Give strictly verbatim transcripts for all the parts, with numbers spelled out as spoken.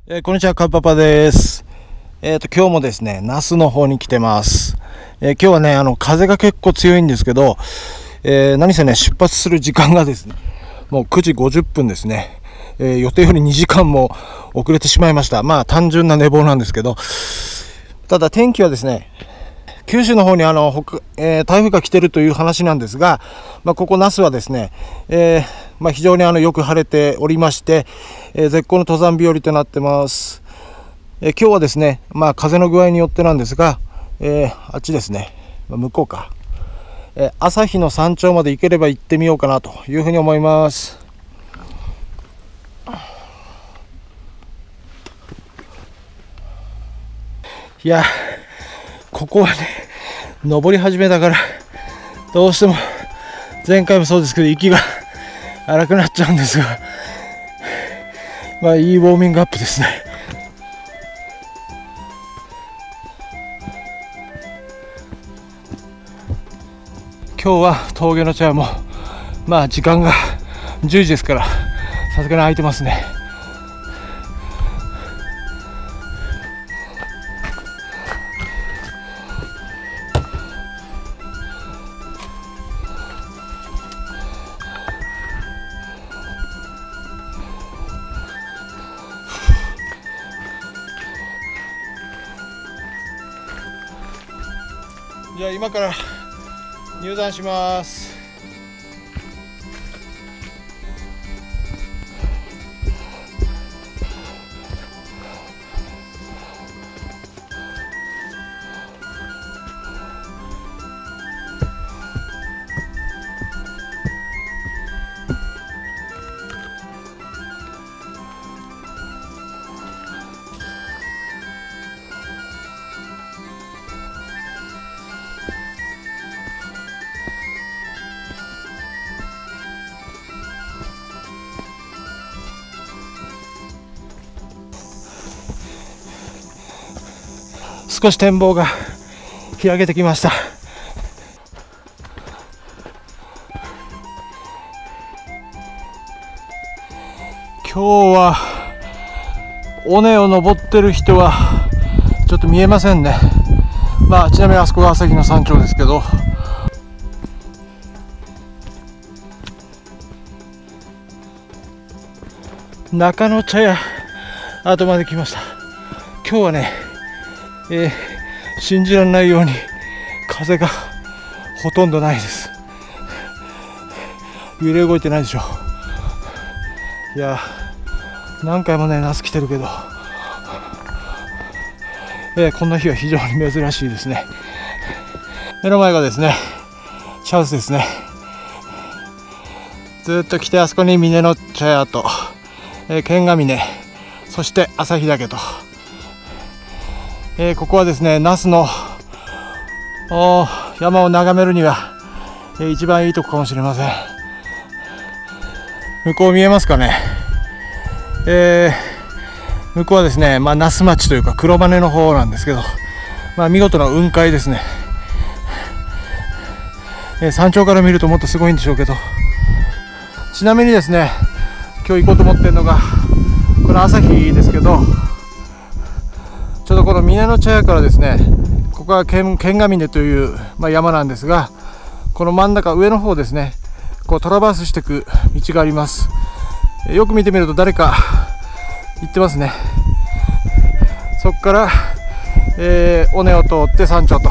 えー、こんにちは、かっぱぱです。えっと、今日もですね、那須の方に来てます。えー、今日はね、あの、風が結構強いんですけど、えー、何せね、出発する時間がですね、もうくじごじゅっぷんですね。えー、予定よりにじかんも遅れてしまいました。まあ、単純な寝坊なんですけど、ただ天気はですね、九州の方にあの、えー、台風が来てるという話なんですが、まあ、ここ那須はですね、えーまあ、非常にあのよく晴れておりまして、えー、絶好の登山日和となってます。えー、今日はですね、まあ、風の具合によってなんですが、えー、あっちですね、向こうか、えー、朝日の山頂まで行ければ行ってみようかなというふうに思います。いや、ここはね、登り始めだからどうしても前回もそうですけど息が荒くなっちゃうんですが、まあいいウォーミングアップですね。今日は峠の茶屋もまあ時間がじゅうじですからさすがに空いてますね。じゃあ今から入山します。少し展望が開けてきました。今日は尾根を登ってる人はちょっと見えませんね。まあちなみにあそこが朝日の山頂ですけど、中野茶屋跡まで来ました。今日はね、えー、信じられないように風がほとんどないです。揺れ動いてないでしょ。いや何回もね那須来てるけど、えー、こんな日は非常に珍しいですね。目の前がですね茶臼ですね。ずっと来てあそこに峰の茶屋と、えー、剣ヶ峰、そして朝日岳と、えー、ここはですね那須の山を眺めるには、えー、一番いいとこかもしれません。向こう見えますかね。えー、向こうはですね、まあ、那須町というか黒羽の方なんですけど、まあ、見事な雲海ですね。えー、山頂から見るともっとすごいんでしょうけど、ちなみにですね今日行こうと思ってるのがこの朝日ですけど、ちょうどこの峰の茶屋からですね、ここは剣ヶ峰という、まあ、山なんですが、この真ん中上の方ですね、こうトラバースしていく道があります。よく見てみると誰か行ってますね。そこから、えー、尾根を通って山頂と。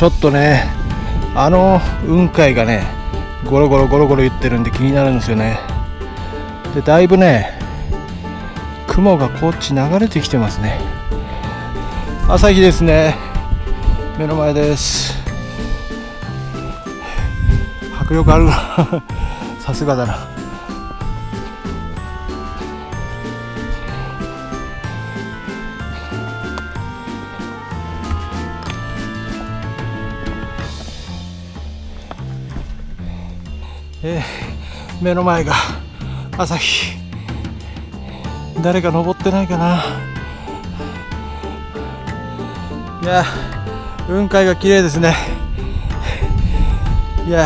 ちょっとねあの雲海がねゴロゴロゴロゴロ言ってるんで気になるんですよね。でだいぶね雲がこっち流れてきてますね。朝日ですね、目の前です。迫力あるなさすがだな。えー、目の前が朝日。誰か登ってないかな。いや雲海が綺麗ですね。いや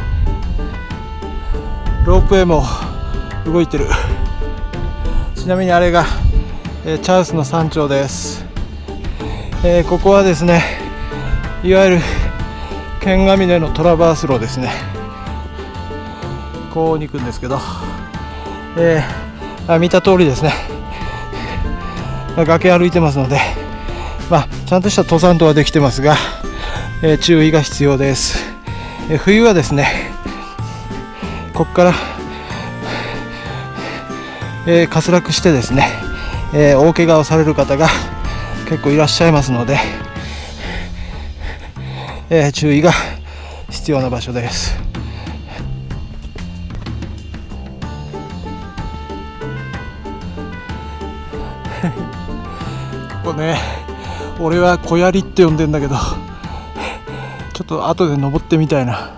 ロープウェイも動いてる。ちなみにあれが、えー、チャウスの山頂です。えー、ここはですねいわゆる剣ヶ峰のトラバースローですね。こうに行くんですけど、えー、あ見た通りですね、まあ、崖歩いてますので、まあ、ちゃんとした登山道はできてますが、えー、注意が必要です。えー、冬はですねここから、えー、滑落してですね、えー、大怪我をされる方が結構いらっしゃいますので、えー、注意が必要な場所です。ここね俺は小槍って呼んでんだけどちょっと後で登ってみたいな。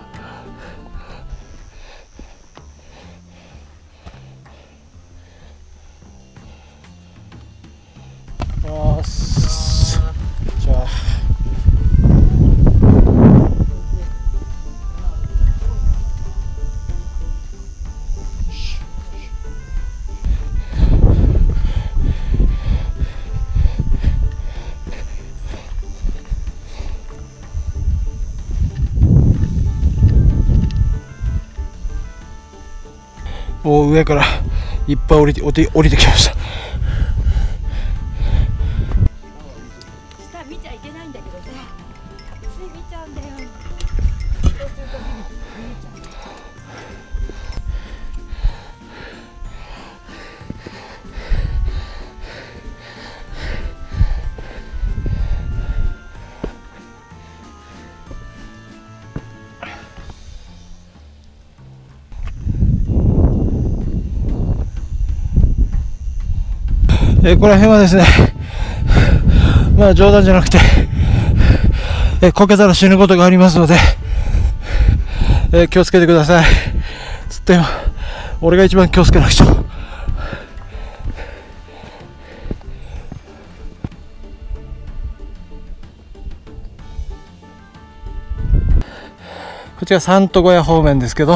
よしじゃあもう上からいっぱい降りて降りて降りてきました。 下見ちゃいけないんだけどさ、つい見ちゃうんだよ。 えー、ここら辺はですねまあ冗談じゃなくて、えー、こけたら死ぬことがありますので、えー、気をつけてください。つっても俺が一番気をつけなくちゃ。こちら三都小屋方面ですけど、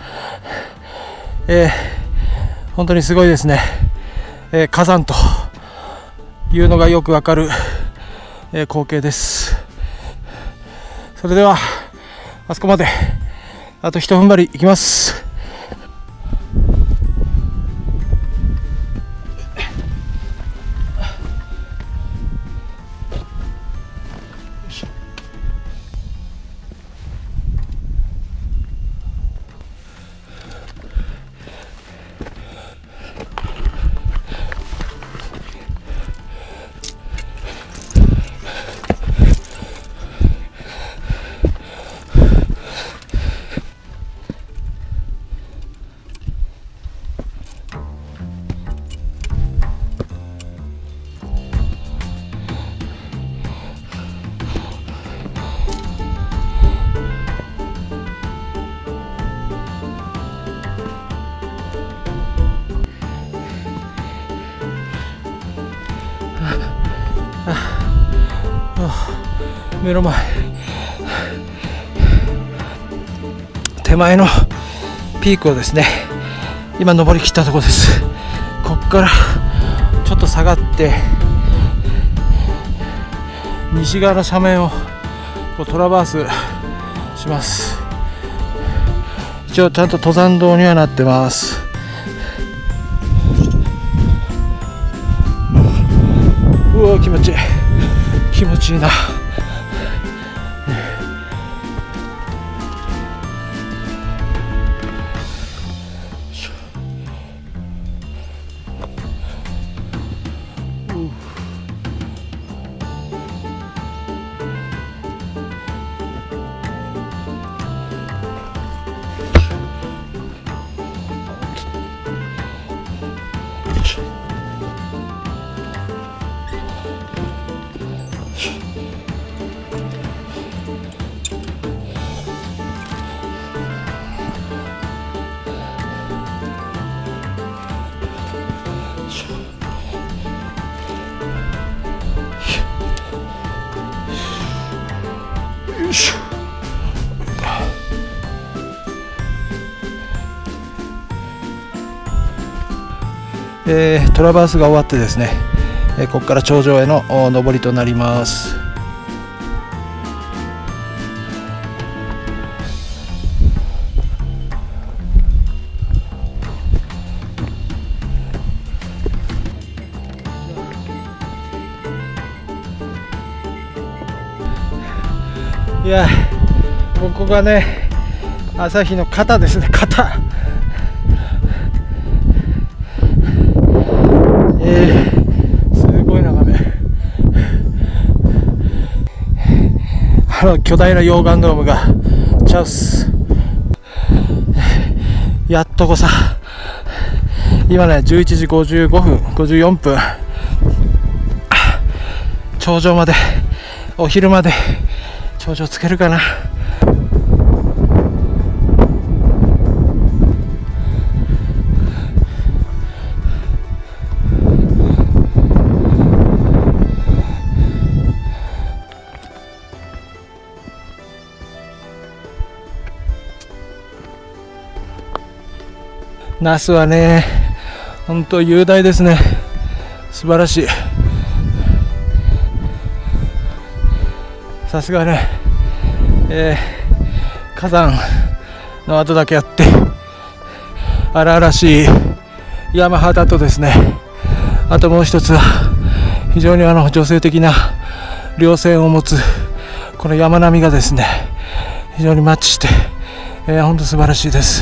えー、本当にすごいですね。えー、火山というのがよくわかる、えー、光景です。それではあそこまであと一踏ん張りいきます。目の前手前のピークをですね今登りきったところです。ここからちょっと下がって西側の斜面をこうトラバースします。一応ちゃんと登山道にはなってます。うわ気持ちいい気持ちいいな。 いしょ。えー、トラバースが終わってですね、えー、ここから頂上への登りとなります。いや、ここがね、朝日の肩ですね、肩。えー、すごい眺め。あの巨大な溶岩ドームがチャウス。やっとこさ、今ねじゅういちじごじゅうごふんごじゅうよんぷん、頂上まで、お昼まで頂上つけるかな。那須はね、本当雄大ですね。素晴らしい。さすがね、えー、火山の跡だけあって荒々しい山肌とですね、あともう一つは非常にあの女性的な稜線を持つこの山並みがですね、非常にマッチして、えー、本当素晴らしいです。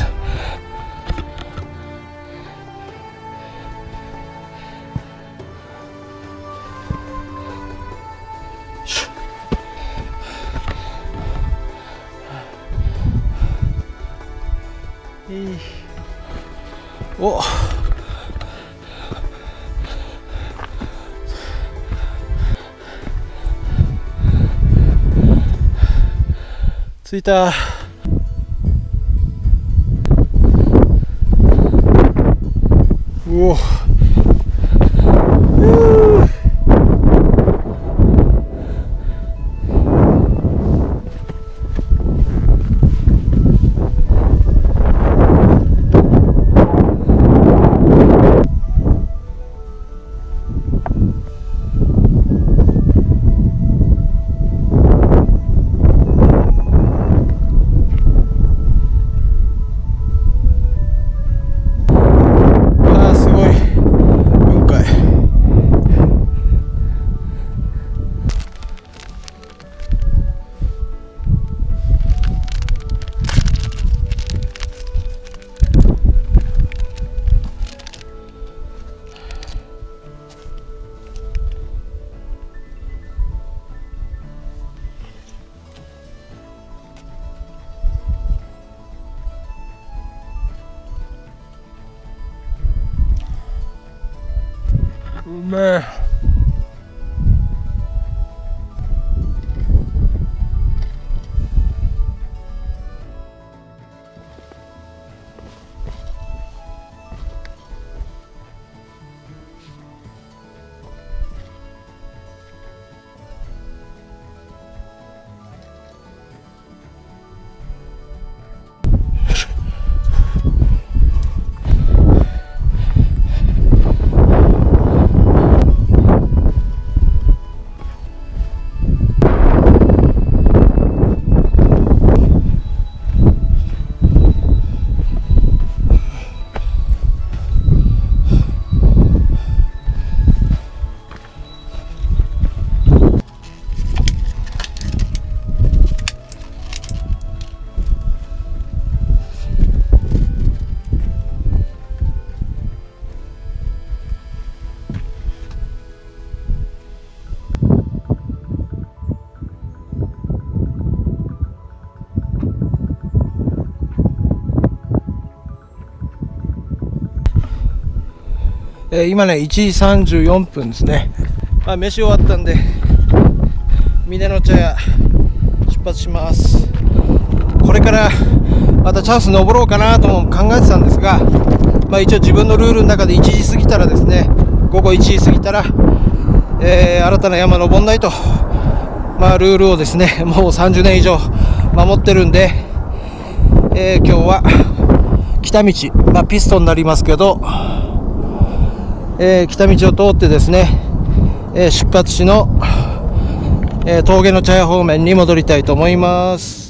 お、着いた。おお、うめえ。えー、今ねいちじさんじゅうよんぷんですね。まあ、飯終わったんで峰の茶屋出発します。これからまたチャンス登ろうかなとも考えてたんですが、まあ、一応自分のルールの中でいちじ過ぎたらですね、午後いちじ過ぎたら、えー、新たな山登んないとまあ、ルールをですねもうさんじゅうねん以上守ってるんで、えー、今日は北道、まあ、ピストになりますけど、えー、北道を通ってですね、えー、出発地の、えー、峠の茶屋方面に戻りたいと思います。